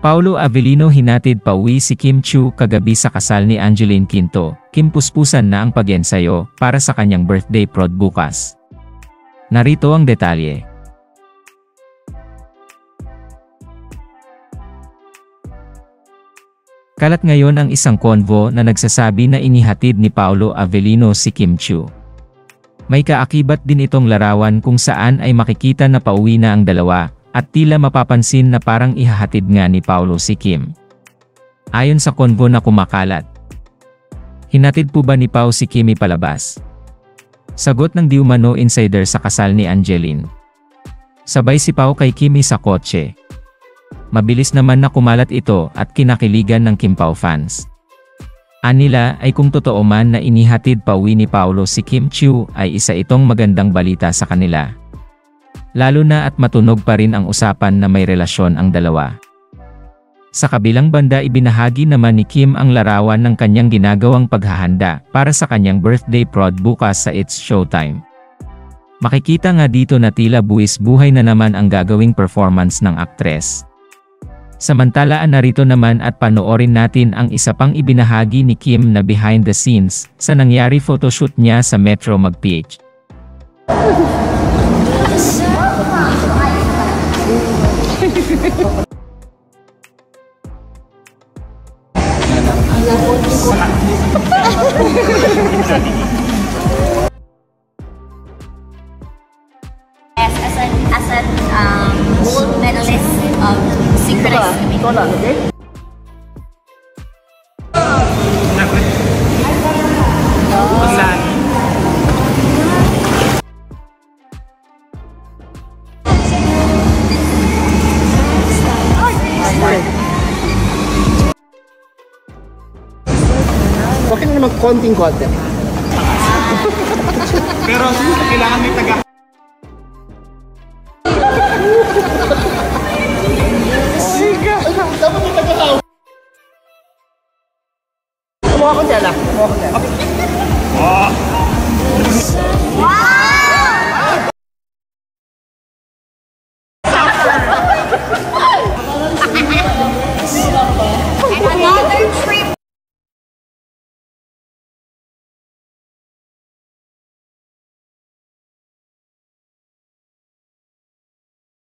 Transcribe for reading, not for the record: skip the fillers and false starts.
Paolo Avellino hinatid pauwi si Kim Chiu kagabi sa kasal ni Angeline Quinto. Kimpuspusan na ang pag-ensayo para sa kanyang birthday prod bukas. Narito ang detalye. Kalat ngayon ang isang konvo na nagsasabi na inihatid ni Paolo Avellino si Kim Chiu. May kaakibat din itong larawan kung saan ay makikita na pauwi na ang dalawa, at tila mapapansin na parang ihahatid nga ni Paolo si Kim. Ayon sa konvo na kumakalat, hinatid po ba ni Pao si Kimi palabas? Sagot ng di umano insider sa kasal ni Angeline. Sabay si Pao kay Kimi sa kotse. Mabilis naman na kumalat ito at kinakiligan ng Kim Pao fans. Anila ay kung totoo man na inihatid pauwi ni Paolo si Kim Chiu ay isa itong magandang balita sa kanila. Lalo na at matunog pa rin ang usapan na may relasyon ang dalawa. Sa kabilang banda ibinahagi naman ni Kim ang larawan ng kanyang ginagawang paghahanda para sa kanyang birthday prod bukas sa It's Showtime. Makikita nga dito na tila buwis buhay na naman ang gagawing performance ng aktres. Samantala narito naman at panoorin natin ang isa pang ibinahagi ni Kim na behind the scenes sa nangyari photoshoot niya sa Metro Mag-PH. As an gold medalist of synchronized swimming. Okay na naman konting-konti. Pero kailangan may taga. Dapat may taga-tao. Kumuha ko dyan lang. Kumuha ko dyan. Wow!